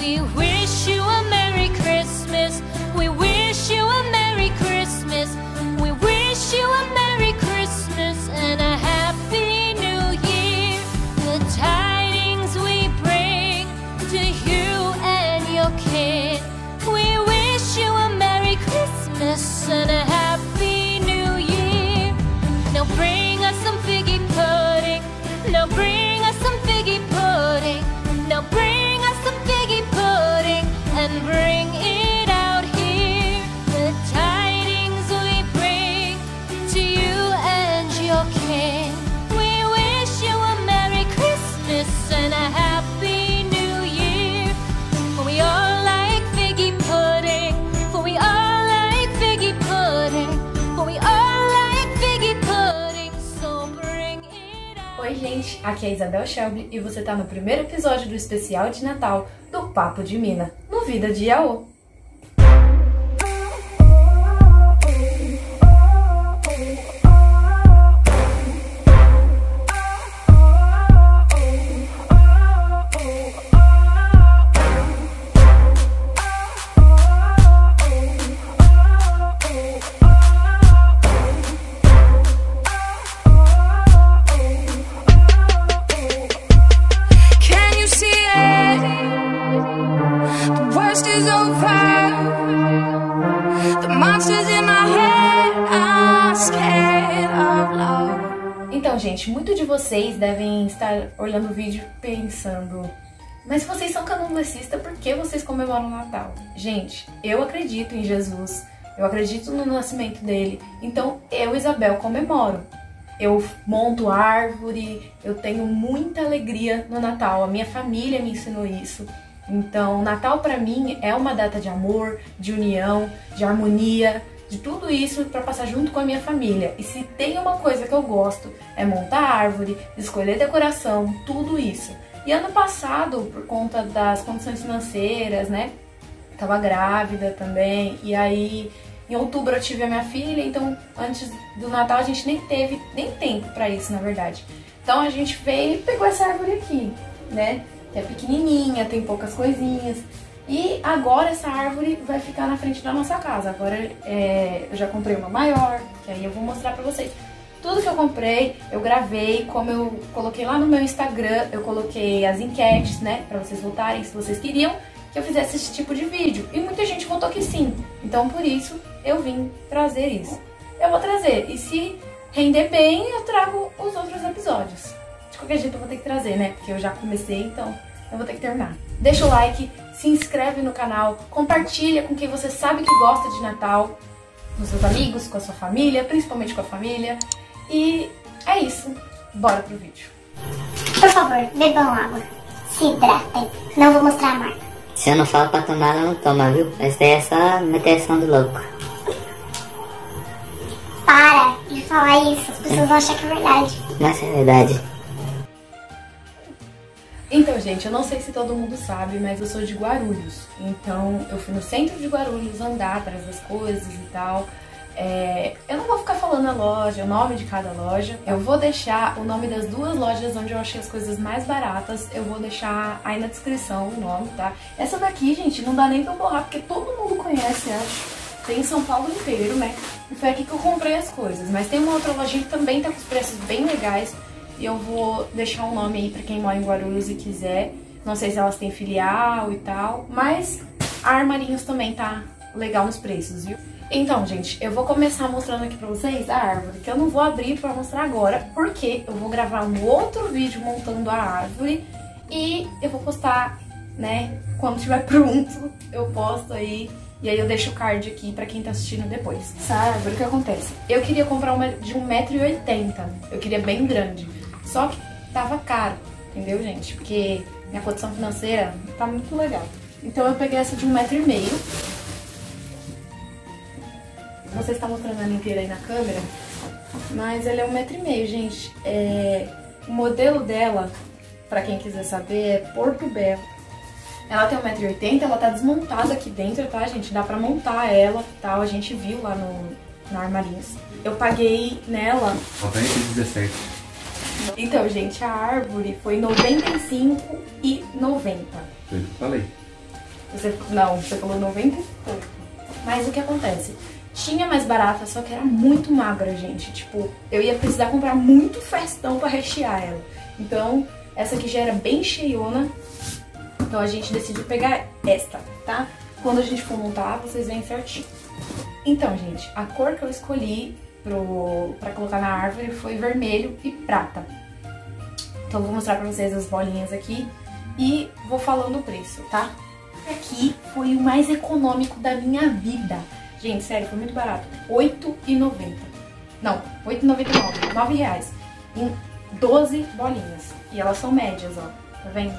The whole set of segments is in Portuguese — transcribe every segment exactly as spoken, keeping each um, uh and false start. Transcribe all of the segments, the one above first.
We wish you a Merry Christmas. We wish you a Merry Christmas. We wish you a Merry Christmas and a Happy New Year. The tidings we bring to you and your kid. We wish you a Merry Christmas and a Happy New Year. Now bring us some figgy pudding. Now bring us some figgy pudding. Now bring us some figgy pudding and bring it out here. The tidings we bring to you and your king. We wish you a Merry Christmas and a Happy New Year. For we all like figgy pudding. For we all like figgy pudding. For we all like figgy pudding. So bring it out. Oi gente, aqui é a Isabel Shelby e você tá no primeiro episódio do especial de Natal do Papo de Mina, no Vida de Yaô. Can you see it? The worst is over. The monsters in my head are scared of love. Então gente, muitos de vocês devem estar olhando o vídeo pensando: mas se vocês são candomblecistas, por que vocês comemoram o Natal? Gente, eu acredito em Jesus, eu acredito no nascimento dele, então eu, Isabel, comemoro. Eu monto árvore, eu tenho muita alegria no Natal, a minha família me ensinou isso. Então, Natal pra mim é uma data de amor, de união, de harmonia, de tudo isso pra passar junto com a minha família. E se tem uma coisa que eu gosto, é montar árvore, escolher decoração, tudo isso. E ano passado, por conta das condições financeiras, né, tava grávida também, e aí em outubro eu tive a minha filha, então antes do Natal a gente nem teve nem tempo pra isso, na verdade. Então a gente veio e pegou essa árvore aqui, né, que é pequenininha, tem poucas coisinhas. E agora essa árvore vai ficar na frente da nossa casa. Agora é, eu já comprei uma maior, que aí eu vou mostrar pra vocês. Tudo que eu comprei, eu gravei, como eu coloquei lá no meu Instagram, eu coloquei as enquetes, né, pra vocês votarem se vocês queriam que eu fizesse esse tipo de vídeo. E muita gente votou que sim. Então por isso eu vim trazer isso. Eu vou trazer, e se render bem, eu trago os outros episódios. De qualquer jeito eu vou ter que trazer, né, porque eu já comecei, então eu vou ter que terminar. Deixa o like, se inscreve no canal, compartilha com quem você sabe que gosta de Natal, com seus amigos, com a sua família, principalmente com a família. E é isso, bora pro vídeo. Por favor, bebam água. Se hidratem. Não vou mostrar a marca. Se eu não falo pra tomar, ela não toma, viu? Essa daí é só meteção do louco. Para de falar isso, as pessoas vão achar que é verdade. Mas é verdade. Então, gente, eu não sei se todo mundo sabe, mas eu sou de Guarulhos. Então, eu fui no centro de Guarulhos andar atrás das coisas e tal. É, eu não vou ficar falando a loja, o nome de cada loja. Eu vou deixar o nome das duas lojas onde eu achei as coisas mais baratas. Eu vou deixar aí na descrição o nome, tá? Essa daqui, gente, não dá nem pra eu borrar, porque todo mundo conhece, acho. Tem em São Paulo inteiro, né? E foi aqui que eu comprei as coisas. Mas tem uma outra lojinha que também tá com os preços bem legais. E eu vou deixar um nome aí pra quem mora em Guarulhos e quiser. Não sei se elas têm filial e tal. Mas a Armarinhos também tá legal nos preços, viu? Então, gente, eu vou começar mostrando aqui pra vocês a árvore, que eu não vou abrir pra mostrar agora, porque eu vou gravar um outro vídeo montando a árvore e eu vou postar, né, quando estiver pronto, eu posto aí, e aí eu deixo o card aqui pra quem tá assistindo depois. Essa árvore, o que acontece? Eu queria comprar uma de um metro e oitenta, eu queria bem grande, só que tava caro, entendeu, gente? Porque minha condição financeira tá muito legal. Então eu peguei essa de um metro e meio. Não sei se tá mostrando ela inteira aí na câmera, mas ela é um metro e meio, gente. É... O modelo dela, pra quem quiser saber, é Porto Belo. Ela tem um metro e oitenta, ela tá desmontada aqui dentro, tá, gente? Dá pra montar ela e tal, a gente viu lá no, no Armarinhos. Eu paguei nela... noventa e dezessete. Então, gente, a árvore foi noventa e cinco e noventa. Foi o que eu falei. Você, não, você falou noventa e pouco. Mas o que acontece? Tinha mais barata, só que era muito magra, gente. Tipo, eu ia precisar comprar muito festão pra rechear ela. Então, essa aqui já era bem cheiona. Então a gente decidiu pegar esta, tá? Quando a gente for montar, vocês veem certinho. Então, gente, a cor que eu escolhi pro, pra colocar na árvore foi vermelho e prata. Então eu vou mostrar pra vocês as bolinhas aqui e vou falando o preço, tá? Aqui foi o mais econômico da minha vida. Gente, sério, foi muito barato. oito reais e noventa centavos. Não, oito reais e noventa e nove centavos. nove reais. Em doze bolinhas. E elas são médias, ó. Tá vendo?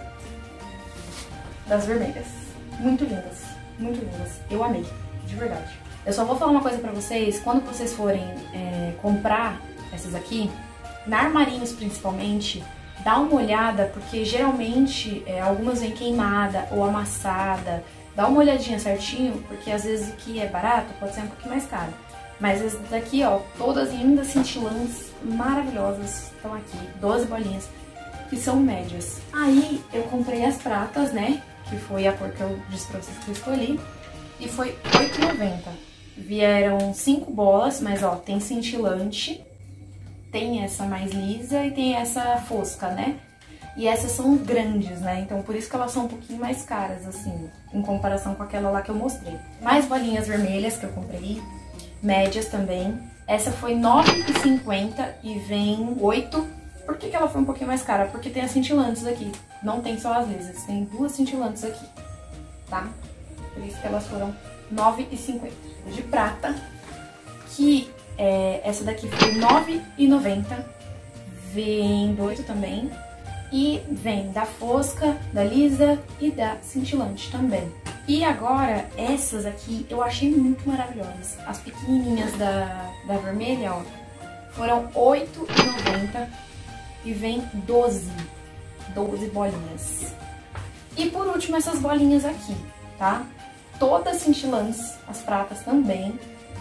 Das vermelhas. Muito lindas. Muito lindas. Eu amei. De verdade. Eu só vou falar uma coisa pra vocês. Quando vocês forem é, comprar essas aqui, na Armarinhos principalmente, dá uma olhada, porque geralmente é, algumas vêm queimada ou amassada. Dá uma olhadinha certinho, porque às vezes o que é barato pode ser um pouquinho mais caro. Mas essas daqui, ó, todas lindas, cintilantes, maravilhosas, estão aqui. doze bolinhas, que são médias. Aí eu comprei as pratas, né, que foi a cor que eu disse pra vocês que eu escolhi. E foi oito reais e noventa centavos. Vieram cinco bolas, mas ó, tem cintilante. Tem essa mais lisa e tem essa fosca, né? E essas são grandes, né? Então por isso que elas são um pouquinho mais caras, assim, em comparação com aquela lá que eu mostrei. Mais bolinhas vermelhas que eu comprei, médias também. Essa foi nove reais e cinquenta centavos e vem oito. Por que que ela foi um pouquinho mais cara? Porque tem as cintilantes aqui. Não tem só as lisas, tem duas cintilantes aqui, tá? Por isso que elas foram nove reais e cinquenta centavos. De prata, que é, essa daqui foi nove reais e noventa centavos. Vem oito também. E vem da fosca, da lisa e da cintilante também. E agora, essas aqui eu achei muito maravilhosas. As pequenininhas da, da vermelha, ó, foram oito reais e noventa centavos e vem doze. doze bolinhas. E por último, essas bolinhas aqui, tá? Todas cintilantes, as pratas também.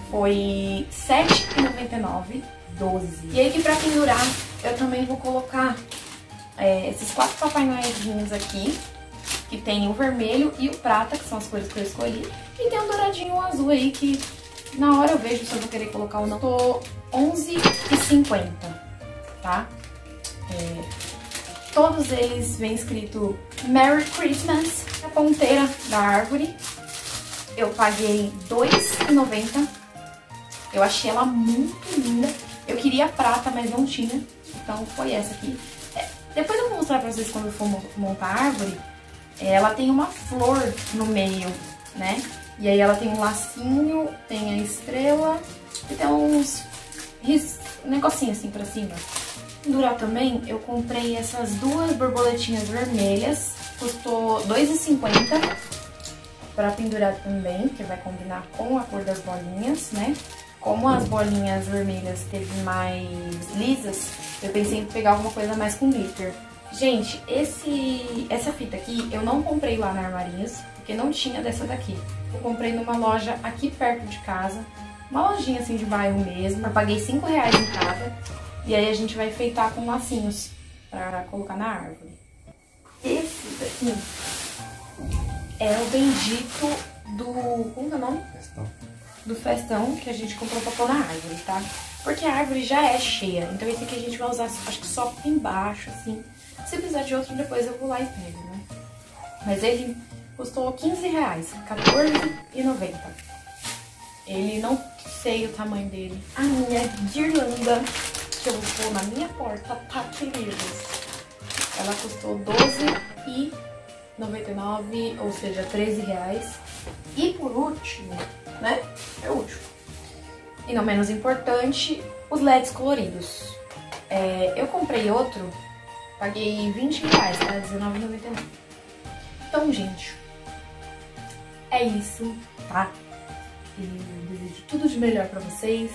Foi sete reais e noventa e nove centavos, doze. E aí que pra pendurar, eu também vou colocar é, esses quatro Papai Noelzinhos aqui, que tem o vermelho e o prata, que são as cores que eu escolhi. E tem um douradinho e um azul aí, que na hora eu vejo se eu vou querer colocar ou não. Tô onze reais e cinquenta centavos, tá? É, todos eles vem escrito Merry Christmas. A ponteira da árvore eu paguei dois reais e noventa centavos. Eu achei ela muito linda. Eu queria prata, mas não tinha. Então foi essa aqui. É, depois eu vou mostrar pra vocês quando eu for montar a árvore. É, ela tem uma flor no meio, né? E aí ela tem um lacinho, tem a estrela e tem uns ris, um negocinho assim pra cima. Pendurar também, eu comprei essas duas borboletinhas vermelhas. Custou dois reais e cinquenta centavos. Pra pendurar também, que vai combinar com a cor das bolinhas, né? Como as bolinhas vermelhas teve mais lisas, eu pensei em pegar alguma coisa mais com glitter. Gente, esse, essa fita aqui eu não comprei lá na Armarinhos, porque não tinha dessa daqui. Eu comprei numa loja aqui perto de casa, uma lojinha assim de bairro mesmo. Eu paguei cinco reais em cada, e aí a gente vai enfeitar com lacinhos pra colocar na árvore. Esse daqui é o bendito do... como é o nome? Festão. Do festão que a gente comprou pra pôr na árvore, tá? Porque a árvore já é cheia, então esse aqui a gente vai usar, acho que só embaixo, assim. Se precisar de outro, depois eu vou lá e pego, né? Mas ele custou quinze reais, quatorze reais e noventa centavos. Ele, não sei o tamanho dele. A minha guirlanda, que eu vou pôr na minha porta, tá, queridos? Ela custou doze reais e noventa e nove centavos, ou seja, treze reais. E por último, né? É o último. E não menos importante, os L E Ds coloridos. É, eu comprei outro, paguei vinte reais, tá? dezenove reais e noventa e nove centavos. Então, gente, é isso, tá? E desejo tudo de melhor pra vocês.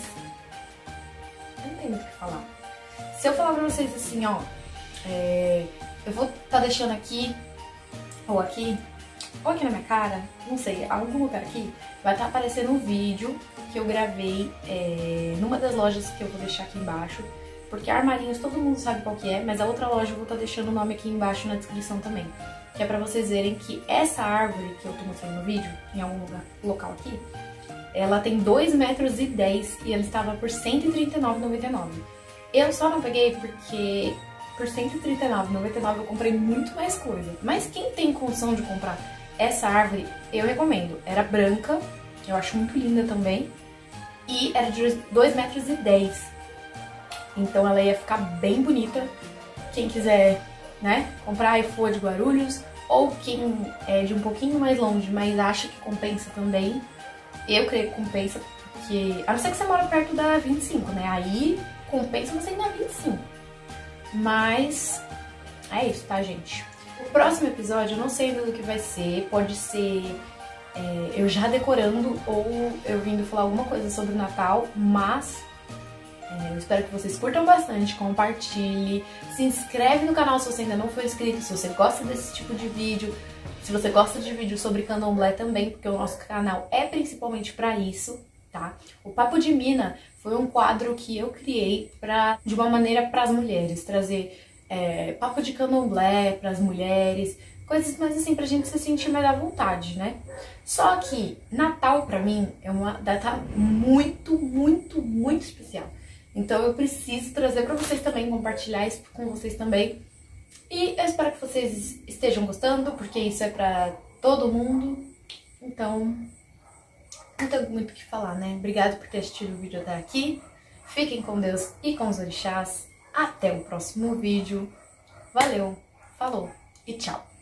Eu não tenho muito o que falar. Se eu falar pra vocês assim, ó, é, eu vou tá deixando aqui, ou aqui, ou aqui na minha cara, não sei, algum lugar aqui, vai estar aparecendo um vídeo que eu gravei é, numa das lojas que eu vou deixar aqui embaixo. Porque Armarinhos todo mundo sabe qual que é, mas a outra loja eu vou estar deixando o nome aqui embaixo na descrição também. que é pra vocês verem que essa árvore que eu tô mostrando no vídeo, em algum lugar, local aqui, ela tem dois metros e dez e ela estava por cento e trinta e nove reais e noventa e nove centavos. Eu só não peguei porque por cento e trinta e nove reais e noventa e nove centavos eu comprei muito mais coisa. Mas quem tem condição de comprar essa árvore, eu recomendo. Era branca, eu acho muito linda também, e era de dois metros e dez centavos. Então ela ia ficar bem bonita. Quem quiser, né, comprar e for de Guarulhos, ou quem é de um pouquinho mais longe, mas acha que compensa também, eu creio que compensa, porque a não ser que você mora perto da vinte e cinco, né, aí compensa você ir na vinte e cinco. Mas é isso, tá, gente? O próximo episódio eu não sei ainda do que vai ser, pode ser é, eu já decorando ou eu vindo falar alguma coisa sobre o Natal, mas é, eu espero que vocês curtam bastante, compartilhe, se inscreve no canal se você ainda não for inscrito, se você gosta desse tipo de vídeo, se você gosta de vídeo sobre candomblé também, porque o nosso canal é principalmente pra isso, tá? O Papo de Mina foi um quadro que eu criei pra, de uma maneira para as mulheres, trazer é, papo de candomblé pras mulheres, coisas mais assim pra gente se sentir mais à vontade, né? Só que Natal pra mim é uma data muito, muito, muito especial. Então eu preciso trazer pra vocês também, compartilhar isso com vocês também. E eu espero que vocês estejam gostando, porque isso é pra todo mundo. Então, não tenho muito o que falar, né? Obrigada por ter assistido o vídeo até aqui. Fiquem com Deus e com os orixás. Até o próximo vídeo. Valeu, falou e tchau!